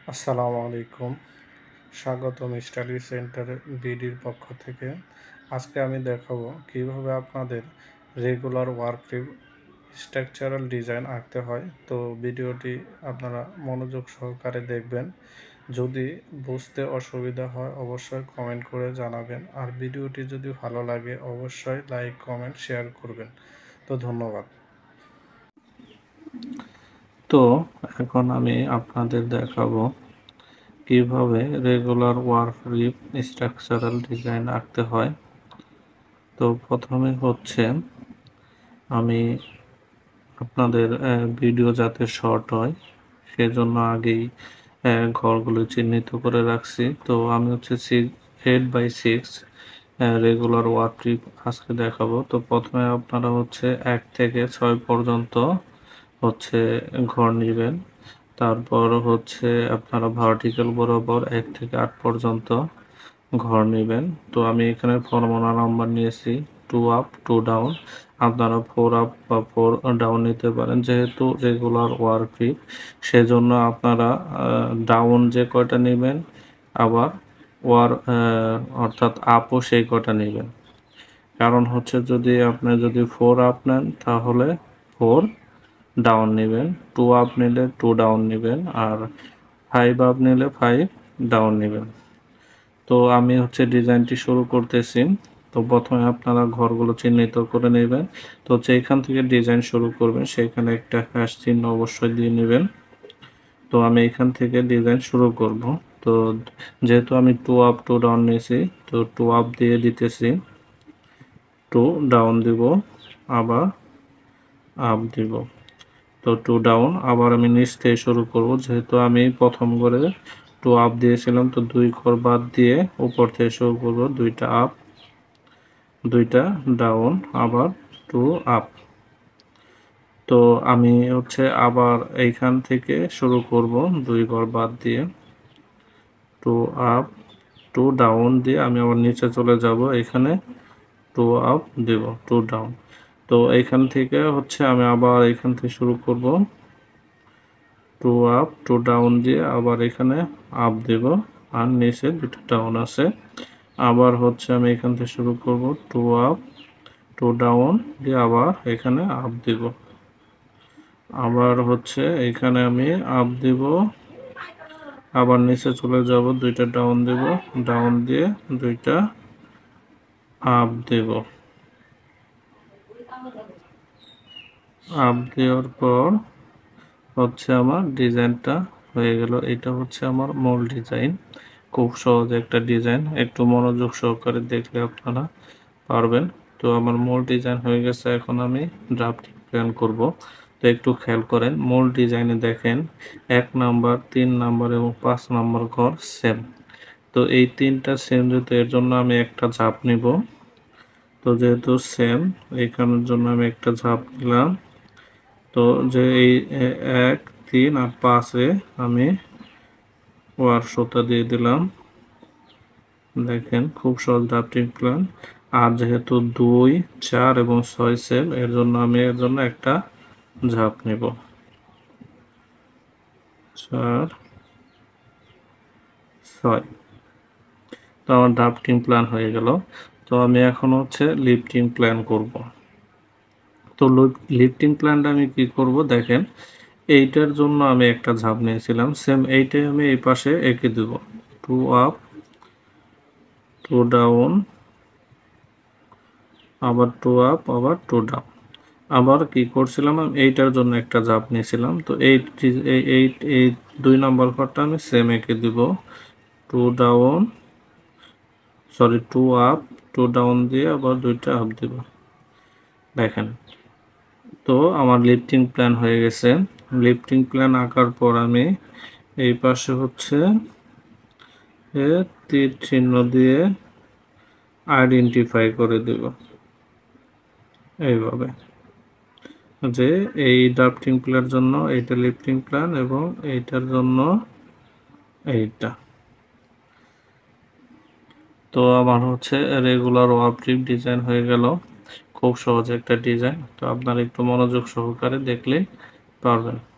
আসসালামু আলাইকুম। স্বাগতম স্টাডি সেন্টার বিডির পক্ষ থেকে। আজকে আমি দেখাবো কিভাবে আপনাদের রেগুলার ওয়ার্কফ্রেম স্ট্রাকচারাল ডিজাইন আঁকতে হয়। তো ভিডিওটি আপনারা মনোযোগ সহকারে দেখবেন। যদি বুঝতে অসুবিধা হয় অবশ্যই কমেন্ট করে জানাবেন। আর ভিডিওটি যদি ভালো লাগে অবশ্যই লাইক, কমেন্ট, শেয়ার করবেন। তো ধন্যবাদ। তো এখন আমি আপনাদের দেখাবো কিভাবে রেগুলার ওয়ার্কফ্রেম স্ট্রাকচারাল ডিজাইন আঁকতে হয়। তো প্রথমে হচ্ছে আমি আপনাদের ভিডিও যাতে শর্ট হয় সেজন্য আগেই ঘরগুলো চিহ্নিত করে রাখছি। তো আমি হচ্ছে 8x6 রেগুলার ওয়ার্কফ্রেম আজকে দেখাবো। তো প্রথমে আপনারা হচ্ছে 1 থেকে 6 পর্যন্ত হচ্ছে ঘর নেবেন। তারপর হচ্ছে আপনারা ভার্টিক্যাল বরাবর 1 থেকে 8 পর্যন্ত ঘর নেবেন। তো আমি এখানে ফর্মুলা নাম্বার নিয়েছি 2 আপ 2 ডাউন। আপনারা 4 আপ বা 4 ডাউন নিতে পারেন। যেহেতু রেগুলার ওয়ার্কফ্রেম সেজন্য আপনারা ডাউন যে কয়টা নেবেন আবার অর্থাৎ আপও সেই কয়টা নেবেন। কারণ হচ্ছে যদি 4 আপ নেন তাহলে 4 ডাউন নেবেন, 2 আপ নিলে 2 ডাউন নেবেন, আর 5 আপ নিলে 5 ডাউন নেবেন। তো আমি হচ্ছে ডিজাইনটি শুরু করতেছি। তো প্রথমে আপনারা ঘরগুলো চিহ্নিত করে নেবেন। তো যেখান থেকে ডিজাইন শুরু করবেন সেখানে একটা হ্যাশ চিহ্ন অবশ্যই দিয়ে নেবেন। তো আমি এখান থেকে ডিজাইন শুরু করব। তো যেহেতু আমি 2 আপ 2 ডাউন নিয়েছি তো 2 আপ দিয়ে দিতেছি, 2 ডাউন দিব, আবার আপ দিব। তো 2 ডাউন আবার আমি নিচ থেকে শুরু করব। যেহেতু আমি প্রথম ঘরে 2 আপ দিয়েছিলাম তো 2 ঘর বাদ দিয়ে উপর থেকে শুরু করব। 2টা আপ, 2টা ডাউন, আবার 2 আপ। তো আমি হচ্ছে আবার এইখান থেকে শুরু করব 2 ঘর বাদ দিয়ে 2 আপ 2 ডাউন দিয়ে আমি আবার নিচে চলে যাব। এখানে 2 আপ দেব, 2 ডাউন। তো এইখান থেকে হচ্ছে আমি আবার এইখান থেকে শুরু করব 2 আপ 2 ডাউন দিয়ে আবার এখানে আপ দেব, আর নিচে 2টা ডাউন আছে। আবার হচ্ছে আমি এখান থেকে শুরু করব 2 আপ 2 ডাউন দিয়ে আবার এখানে আপ দেব। আবার হচ্ছে এখানে আমি আপ দিব, আবার নিচে চলে যাব, 2টা ডাউন দেব, ডাউন দিয়ে 2টা আপ দেব। আপ দেওয়ার পর হচ্ছে আমার ডিজাইনটা হয়ে গেল। এটা হচ্ছে আমার মূল ডিজাইন। খুব সহজ একটা ডিজাইন, একটু মনোযোগ সহকারে দেখলে আপনারা পারবেন। তো আমার মূল ডিজাইন হয়ে গেছে। এখন আমি ড্রাফটিং প্ল্যান করব। তো একটু খেয়াল করেন, মূল ডিজাইনে দেখেন 1 নাম্বার, 3 নাম্বার এবং 5 নাম্বার ঘর সেম। তো এই 3টা সেম যেহেতু এর জন্য আমি একটা ঝাঁপ নিব। তো যেহেতু সেম এখানের জন্য আমি একটা ঝাঁপ নিলাম। তো যে এই 1, 3 আর 5-এ আমি ওয়ার সুতা দিয়ে দিলাম। দেখেন খুব সহজ ড্রাফটিং প্ল্যান। আর যেহেতু 2, 4 এবং 6 সেম এর জন্য আমি এর জন্য একটা ঝাঁপ নেব। 4, 6। তো আমার ড্রাফটিং প্ল্যান হয়ে গেল। তো আমি এখন হচ্ছে লিফটিং প্ল্যান করব। তো লিফটিং প্ল্যানটা আমি কি করব দেখেন, এইটার জন্য আমি একটা ঝাঁপ নিয়েছিলাম, সেম এইটাই আমি এই পাশে এঁকে দেব। 2 আপ 2 ডাউন, আবার 2 আপ, আবার 2 ডাউন। আবার কি করছিলাম, আমি এইটার জন্য একটা ঝাঁপ নিয়েছিলাম। তো এই 2 নাম্বার ঘরটা আমি সেম এঁকে দিব। 2 ডাউন, সরি 2 আপ 2 ডাউন দিয়ে আবার 2টা আপ দিব। দেখেন, তো আমার লিফটিং প্ল্যান হয়ে গেছে। লিফটিং প্ল্যান আঁকার পর আমি এই পাশে হচ্ছে তীর চিহ্ন দিয়ে আইডেন্টিফাই করে দেব এইভাবে, যে এই ড্রাফটিং প্ল্যানের জন্য এইটা লিফটিং প্ল্যান এবং এইটার জন্য এইটা। তো আমার হচ্ছে রেগুলার ওয়ার্কফ্রেম ডিজাইন হয়ে গেল। খুব সহজ একটা ডিজাইন। তো আপনারা একটু মনোযোগ সহকারে দেখলে পারবেন।